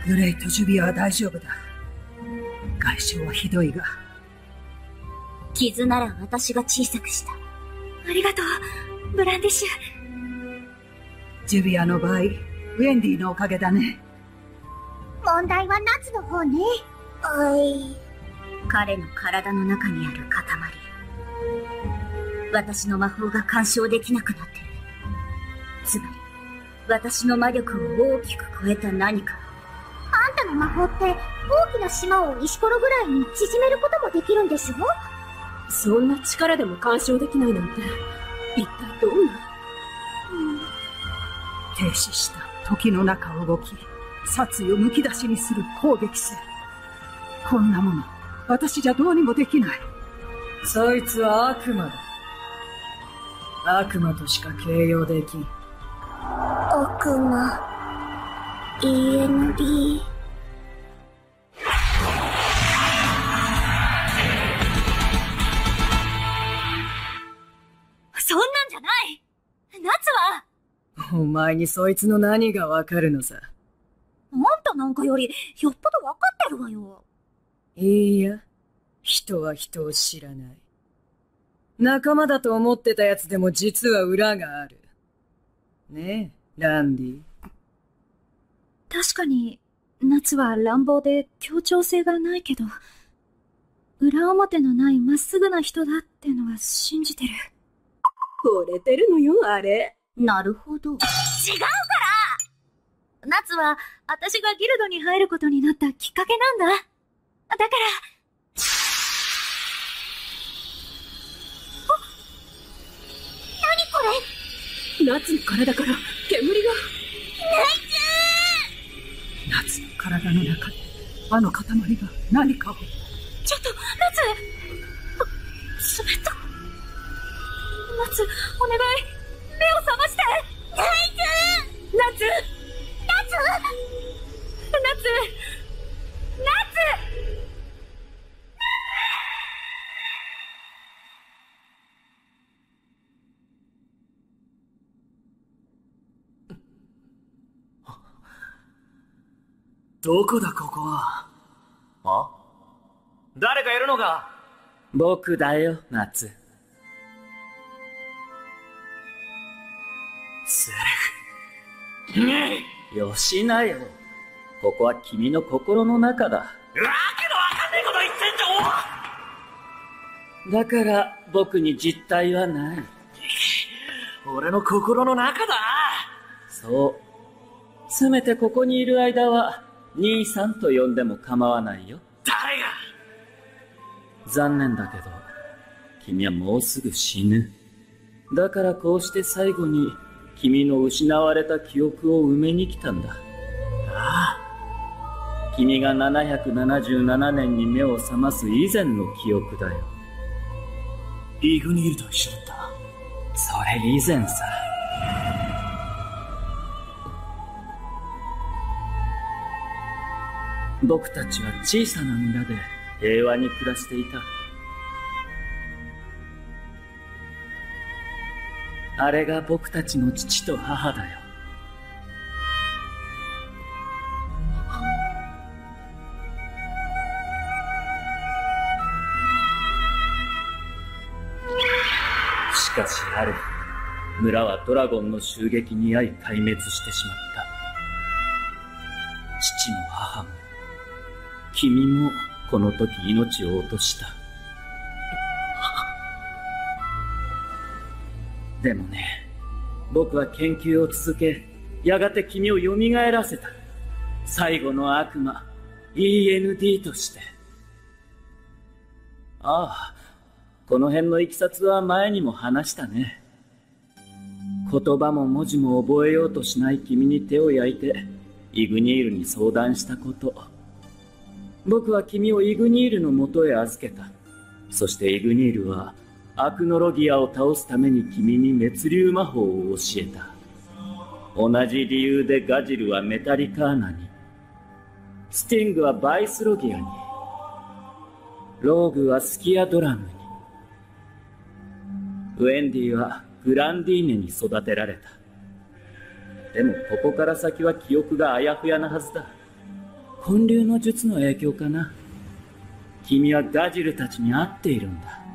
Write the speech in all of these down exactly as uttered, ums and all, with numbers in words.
グレイとジュビアは大丈夫だ。外傷はひどいが。 傷なら私が小さくした。 ありがとう、ブランディッシュ。 ジュビアの場合、ウェンディのおかげだね。 問題は夏の方ね。 はい。彼の体の中にある塊。私の魔法が干渉できなくなっている。つまり、私の魔力を大きく超えた何か。 あんたの魔法って大きな島を石ころぐらいに縮めることもできるんでしょ？ そんな力でも干渉できないなんて、一体どんな、 うん、停止した時の中を動き、殺意をむき出しにする攻撃性。こんなもの、私じゃどうにもできない。 そいつは悪魔だ。悪魔としか形容できん。 悪魔 イーエヌディー。 そんなんじゃない。夏はお前にそいつの何がわかるのさ。 あんたなんかよりよっぽどわかってるわよ。 いいや、人は人を知らない。仲間だと思ってたやつでも実は裏がある。ねえ、ランディ。 確かに、夏は乱暴で協調性がないけど、裏表のないまっすぐな人だってのは信じてる。惚れてるのよ、あれ。 なるほど。違うから！ 夏は、私がギルドに入ることになったきっかけなんだ。だから、夏の体から煙が。 夏の体の中であの塊が何かを。 ちょっと夏、冷た。夏、お願い、目を覚まして。 ナイツ、夏、 夏、 夏、夏。 どこだここは。あ？誰かいるのか？ 僕だよ、夏。 セレフ。 よしなよ。ここは君の心の中だ。 わけのわかんねえこと言ってんじゃん。 だから僕に実体はない。 俺の心の中だ。 そう。せめてここにいる間は兄さんと呼んでも構わないよ。 誰が？ 残念だけど、君はもうすぐ死ぬ。だからこうして最後に君の失われた記憶を埋めに来たんだ。 ああ。君がななひゃくななじゅうななねんに目を覚ます以前の記憶だよ。 イグニールと一緒だった。 それ以前さ。僕たちは小さな村で平和に暮らしていた。あれが僕たちの父と母だよ。しかしある日、村はドラゴンの襲撃に遭い壊滅してしまった。父も母も君もこの時命を落とした。でもね、僕は研究を続け、やがて君を蘇らせた。最後の悪魔、イーエヌディー として。ああ、この辺のいきさつは前にも話したね。言葉も文字も覚えようとしない君に手を焼いて、イグニールに相談したこと。僕は君をイグニールのもとへ預けた。そしてイグニールはアクノロギアを倒すために君に滅竜魔法を教えた。同じ理由でガジルはメタリカーナに、スティングはバイスロギアに、ローグはスキアドラムに、ウェンディはグランディーネに育てられた。でもここから先は記憶があやふやなはずだ。 本流の術の影響かな。君はガジルたちに会っているんだ。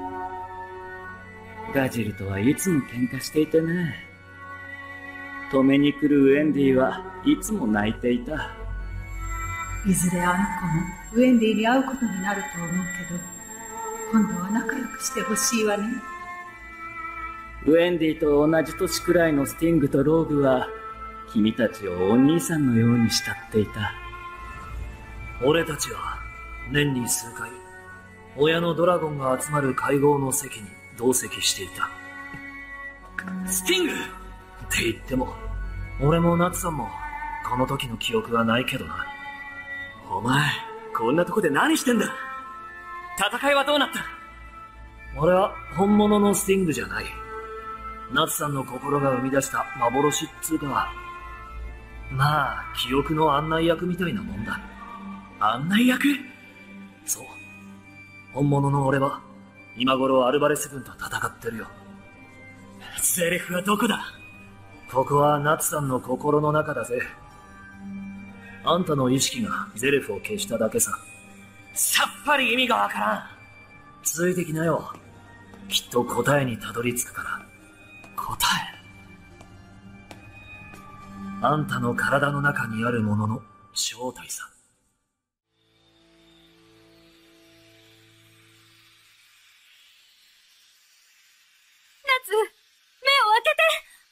ガジルとはいつも喧嘩していてね。止めに来るウェンディはいつも泣いていた。 いずれあの子もウェンディに会うことになると思うけど、今度は仲良くしてほしいわね。 ウェンディと同じ年くらいのスティングとローグは君たちをお兄さんのように慕っていた。 俺たちは年に数回親のドラゴンが集まる会合の席に同席していた。スティングって言っても俺もナツさんもこの時の記憶はないけどな。お前こんなとこで何してんだ。戦いはどうなった。俺は本物のスティングじゃない。ナツさんの心が生み出した幻っつうか、まあ記憶の案内役みたいなもんだ。案内役？そう、本物の俺は今頃アルバレス軍と戦ってるよ。ゼレフはどこだ。ここはナツさんの心の中だぜ。あんたの意識がゼレフを消しただけさ。さっぱり意味がわからん。ついてきなよ。きっと答えにたどり着くから。答え？あんたの体の中にあるものの正体さ。 夏、目を開けて。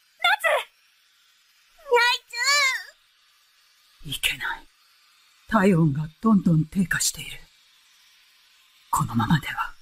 いけない。体温がどんどん低下している。このままでは。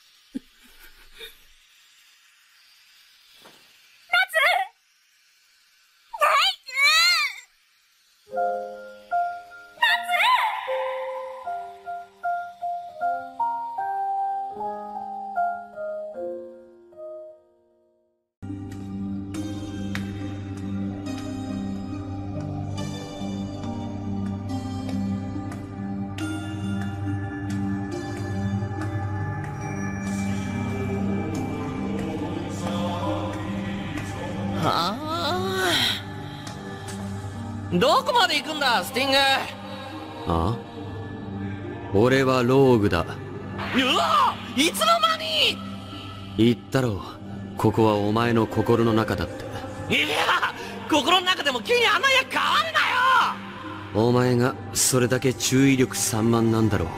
どこまで行くんだスティング。 ああ、俺はローグだ。 うわ、いつの間に。 言ったろう、ここはお前の心の中だって。 いや、心の中でも君にあんなや変わるなよ。お前がそれだけ注意力散漫なんだろう。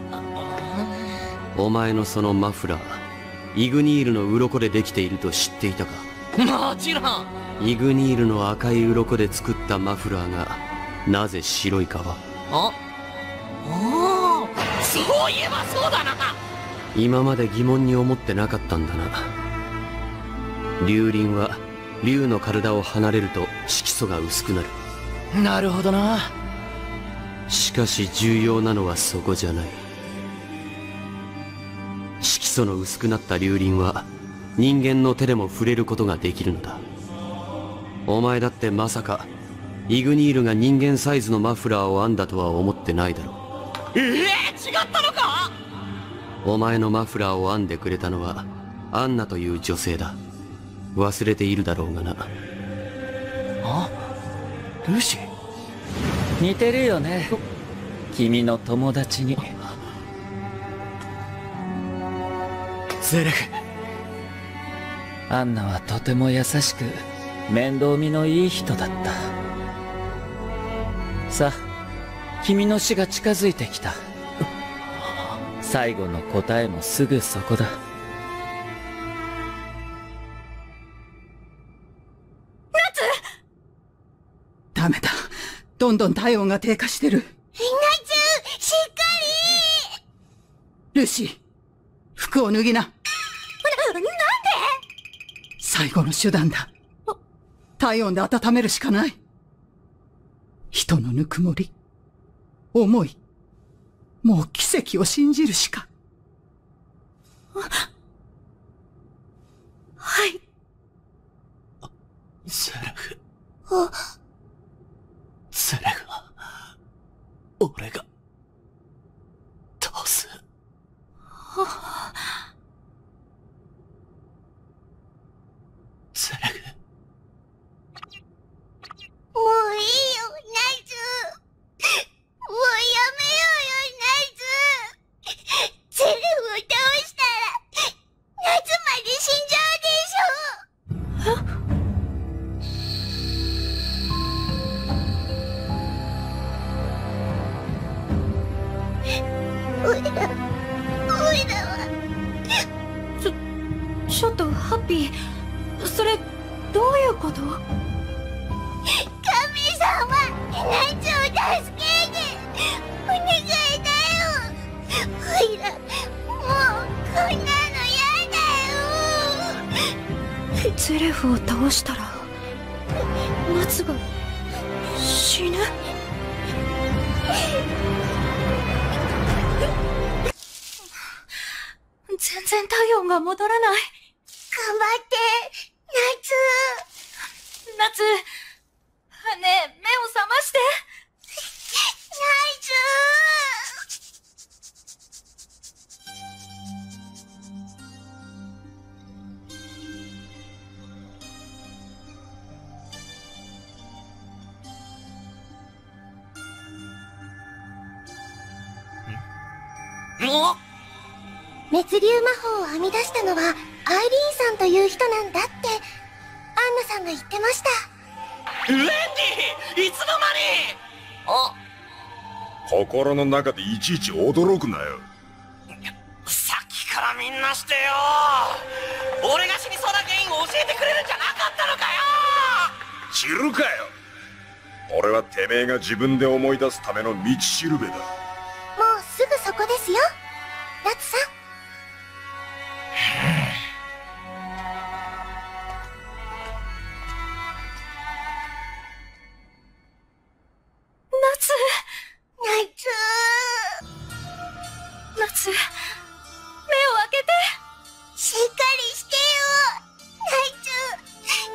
お前のそのマフラー、イグニールの鱗でできていると知っていたか。 もちろん。 イグニールの赤い鱗で作ったマフラーがなぜ白いかは。 あ、おお、そういえばそうだな。 今まで疑問に思ってなかったんだな。竜輪は竜の体を離れると色素が薄くなる。 なるほどな。 しかし重要なのはそこじゃない。色素の薄くなった竜輪は人間の手でも触れることができるのだ。お前だってまさかイグニールが人間サイズのマフラーを編んだとは思ってないだろう。 ええー、違ったのか。 お前のマフラーを編んでくれたのはアンナという女性だ。忘れているだろうがな。 あ、ルシー。 似てるよね、君の友達に。 ゼレフ。 アンナはとても優しく面倒見のいい人だった。さあ、君の死が近づいてきた。最後の答えもすぐそこだ。 夏！ダメだ。どんどん体温が低下してる。 夏、しっかり！ルシー、服を脱ぎな。な、 なんで？ 最後の手段だ。体温で温めるしかない。人のぬくもり、思い、もう奇跡を信じるしか。 はい。 ゼレフ。 あ、 ゼレフは俺が倒す。ゼレフ。 もういいよ、ナイツ。もうフを倒したら夏が死ぬ。全然体温が戻らない。 頑張って夏。 夏、ねえ、目を覚まして。 滅竜魔法を編み出したのはアイリーンさんという人なんだってアンナさんが言ってました。 ウェンディ、いつの間に。あ、 心の中でいちいち驚くなよ。 さっきからみんなしてよ、俺が死にそうな原因を教えてくれるんじゃなかったのかよ。 知るかよ。俺はてめえが自分で思い出すための道しるべだ。 もうすぐそこですよ、夏さん。 夏、 夏、 夏、目を開けて。 しっかりしてよ、夏、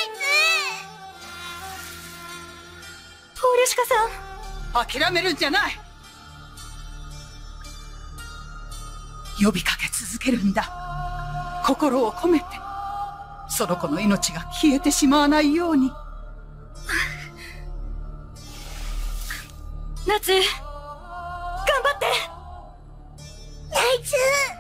ポーリュシカさん、諦めるんじゃない。呼びかけ続けるんだ。心を込めて、その子の命が消えてしまわないように。 夏、頑張って。 夏、夏、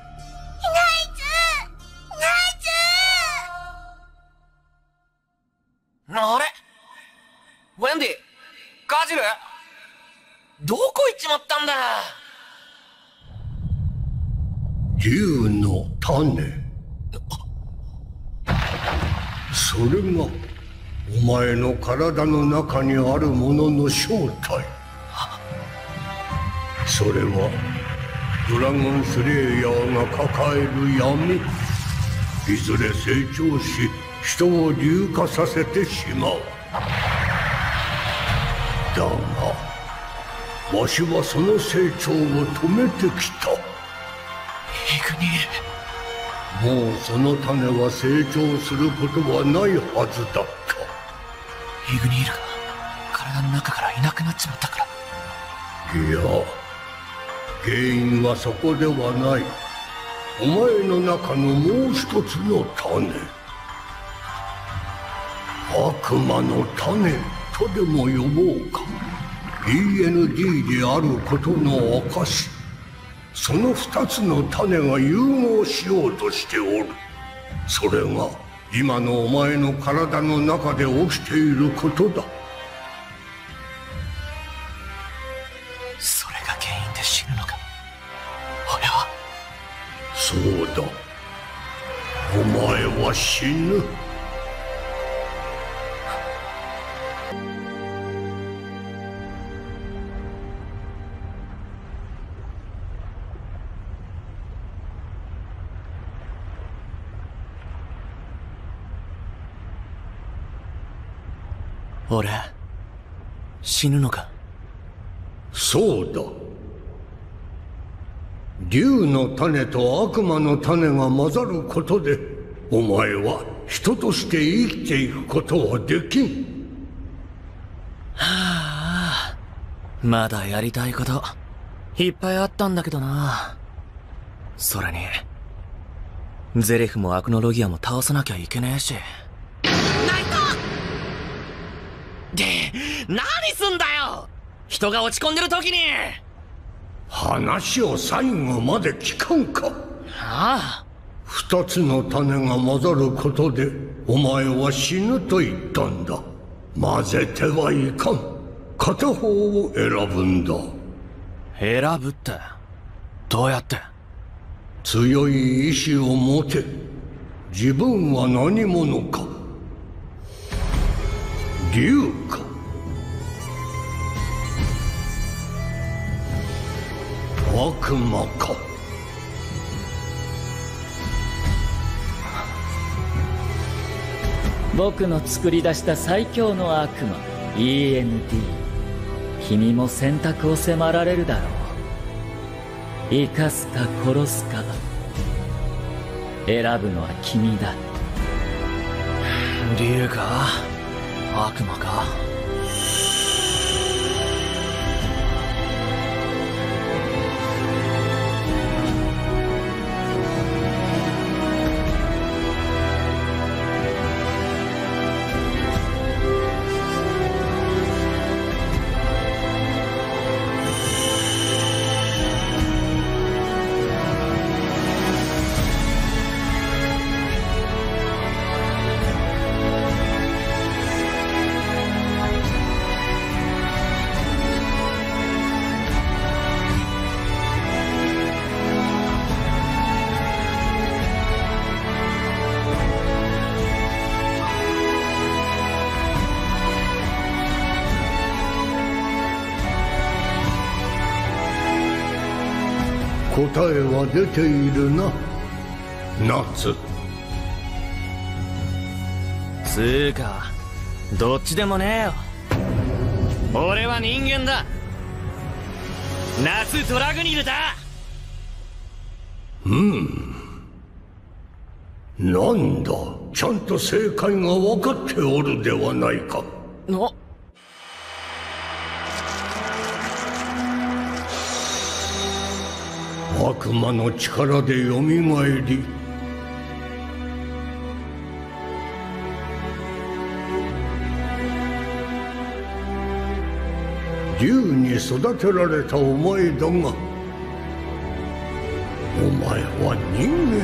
夏。あれ、ウェンディ、ガジル、どこ行っちまったんだ。 竜の種、それがお前の体の中にあるものの正体。それはドラゴンスレイヤーが抱える闇。いずれ成長し人を竜化させてしまう。だがわしはその成長を止めてきた。 イグニール、もうその種は成長することはないはずだった。 イグニールが体の中からいなくなっちまったから。 いや、原因はそこではない。お前の中のもう一つの種、悪魔の種とでも呼ぼうか。 ディーエヌディー であることの証。その二つの種が融合しようとしておる。それが今のお前の体の中で起きていることだ。 それが原因で死ぬのか、俺は。 そうだ、お前は死ぬ。 俺、死ぬのか。 そうだ。竜の種と悪魔の種が混ざることで、お前は人として生きていくことはできん。 はあ、まだやりたいこといっぱいあったんだけどな。それにゼレフもアクノロギアも倒さなきゃいけねえし。で、何すんだよ、人が落ち込んでる時に。 話を最後まで聞かんか。 ああ、 二つの種が混ざることでお前は死ぬと言ったんだ。混ぜてはいかん。片方を選ぶんだ。 選ぶってどうやって。 強い意志を持て。自分は何者か。竜か悪魔か。 僕の作り出した最強の悪魔 イーエヌディー。 君も選択を迫られるだろう。生かすか殺すか選ぶのは君だ。 竜か悪魔か。 答えは出ているな、夏。 つーかどっちでもねえよ。俺は人間だ。夏ドラグニルだ。 うん。なんだ、ちゃんと正解が分かっておるではないか。 の悪魔の力でよみがえり、竜に育てられたお前だが、お前は人間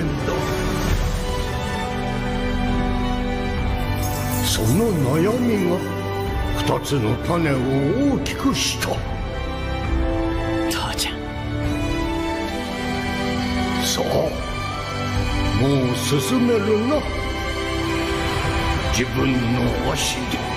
だ。その悩みが二つの種を大きくした。 父ちゃん。 さあ、もう進めるな、自分の足で。